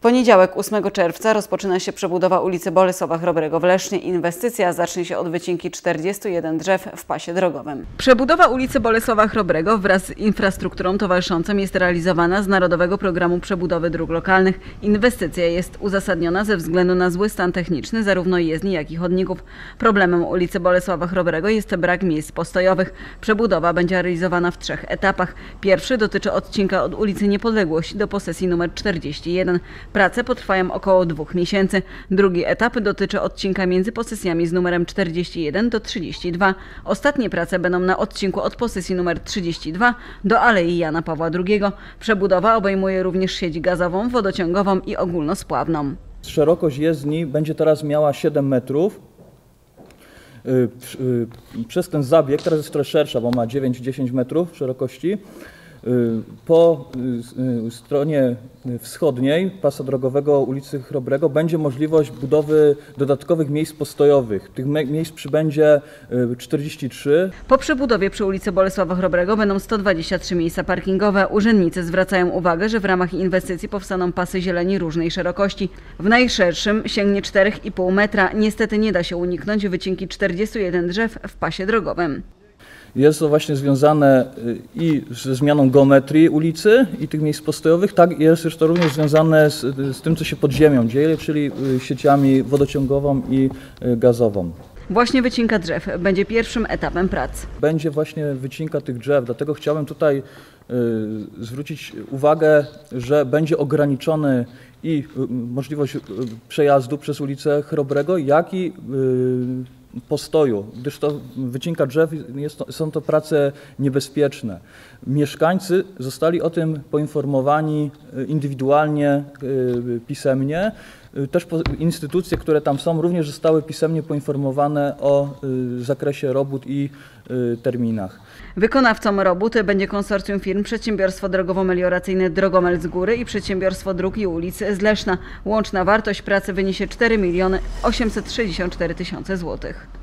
poniedziałek 8 czerwca rozpoczyna się przebudowa ulicy Bolesława Chrobrego w Lesznie. Inwestycja zacznie się od wycinki 41 drzew w pasie drogowym. Przebudowa ulicy Bolesława Chrobrego wraz z infrastrukturą towarzyszącą jest realizowana z Narodowego Programu Przebudowy Dróg Lokalnych. Inwestycja jest uzasadniona ze względu na zły stan techniczny zarówno jezdni, jak i chodników. Problemem ulicy Bolesława Chrobrego jest brak miejsc postojowych. Przebudowa będzie realizowana w 3 etapach. Pierwszy dotyczy odcinka od ulicy Niepodległości do posesji nr 41. Prace potrwają około 2 miesięcy. Drugi etap dotyczy odcinka między posesjami z numerem 41 do 32. Ostatnie prace będą na odcinku od posesji numer 32 do Alei Jana Pawła II. Przebudowa obejmuje również sieć gazową, wodociągową i ogólnospławną. Szerokość jezdni będzie teraz miała 7 metrów. Przez ten zabieg, teraz jest trochę szersza, bo ma 9-10 metrów szerokości. Po stronie wschodniej pasa drogowego ulicy Chrobrego będzie możliwość budowy dodatkowych miejsc postojowych. Tych miejsc przybędzie 43. Po przebudowie przy ulicy Bolesława Chrobrego będą 123 miejsca parkingowe. Urzędnicy zwracają uwagę, że w ramach inwestycji powstaną pasy zieleni różnej szerokości. W najszerszym sięgnie 4,5 metra. Niestety nie da się uniknąć wycinki 41 drzew w pasie drogowym. Jest to właśnie związane i ze zmianą geometrii ulicy i tych miejsc postojowych, tak jest to również związane z tym, co się pod ziemią dzieje, czyli sieciami wodociągową i gazową. Właśnie wycinka drzew będzie pierwszym etapem prac. Będzie właśnie wycinka tych drzew, dlatego chciałem tutaj zwrócić uwagę, że będzie ograniczony i możliwość przejazdu przez ulicę Chrobrego, jak i postoju, gdyż to wycinka drzew są to prace niebezpieczne. Mieszkańcy zostali o tym poinformowani indywidualnie, pisemnie. Też instytucje, które tam są, również zostały pisemnie poinformowane o zakresie robót i terminach. Wykonawcą robót będzie konsorcjum firm Przedsiębiorstwo Drogowo-Melioracyjne Drogomel z Góry i Przedsiębiorstwo Dróg i Ulic z Leszna. Łączna wartość pracy wyniesie 4 864 000 złotych.